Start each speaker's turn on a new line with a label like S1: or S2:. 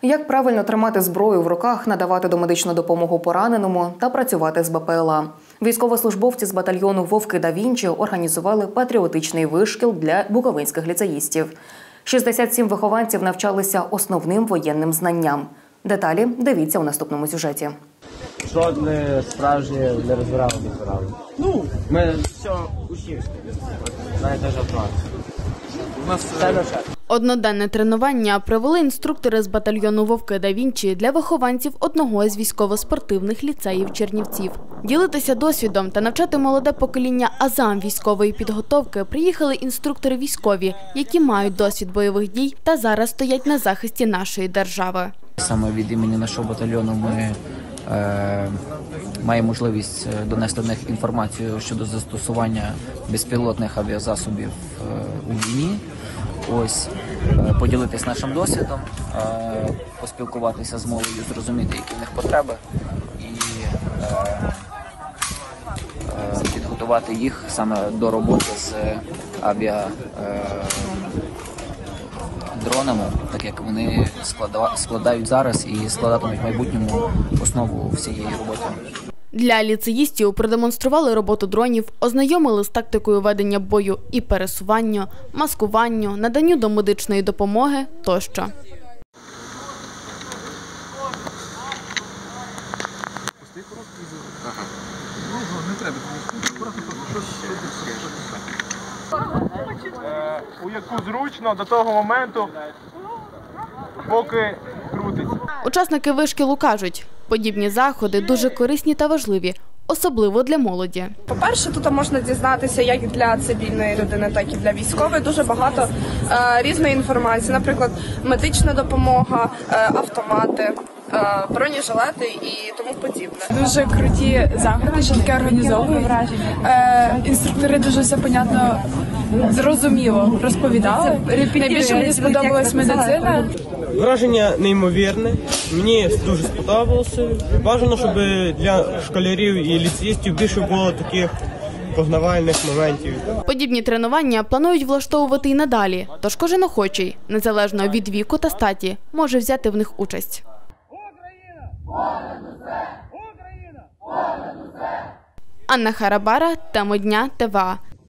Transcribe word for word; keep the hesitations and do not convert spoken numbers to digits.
S1: Як правильно тримати зброю в руках, надавати домедичну допомогу пораненому та працювати з Бе Пе Еле А. Військовослужбовці з батальйону «Вовки да Вінчі» організували патріотичний вишкіл для буковинських ліцеїстів. шістдесят сім вихованців навчалися основним воєнним знанням. Деталі дивіться у наступному сюжеті.
S2: Жодне справжнє не розбирали, не збирали. Ну, ми все учнівське, навіть навіть автомат. У нас все навчання.
S3: Одноденне тренування провели інструктори з батальйону «Вовки да Вінчі» для вихованців одного з військово-спортивних ліцеїв Чернівців. Ділитися досвідом та навчати молоде покоління азам військової підготовки приїхали інструктори військові, які мають досвід бойових дій та зараз стоять на захисті нашої держави.
S4: Саме від імені нашого батальйону ми е, маємо можливість донести до них інформацію щодо застосування безпілотних авіазасобів е, у війні. Ось, е, поділитись нашим досвідом, е, поспілкуватися з молоддю, зрозуміти, які в них потреби і е, е, підготувати їх саме до роботи з авіа. Е, дронами, так як вони складають зараз і складатимуть в майбутньому основу всієї роботи.
S3: Для ліцеїстів продемонстрували роботу дронів, ознайомили з тактикою ведення бою і пересуванню, маскуванню, наданню домедичної допомоги тощо.
S5: У яку зручно до того моменту, поки крутиться.
S3: Учасники вишкілу кажуть, подібні заходи дуже корисні та важливі, особливо для молоді.
S6: По-перше, тут можна дізнатися як для цивільної людини, так і для військової дуже багато е, різної інформації, наприклад, медична допомога, е, автомати, е, бронежилети і тому подібне.
S7: Дуже круті заходи, що таке організовують. Е, інструктори дуже все понятно, зрозуміло розповідали. Найбільше мені сподобалась медицина.
S8: Враження неймовірне, мені дуже сподобалося. Бажано, щоб для школярів і ліцеїстів більше було таких познавальних моментів.
S3: Подібні тренування планують влаштовувати і надалі, тож кожен охочий, незалежно від віку та статі, може взяти в них участь. Анна Харабара, Тема дня, Те Ве А.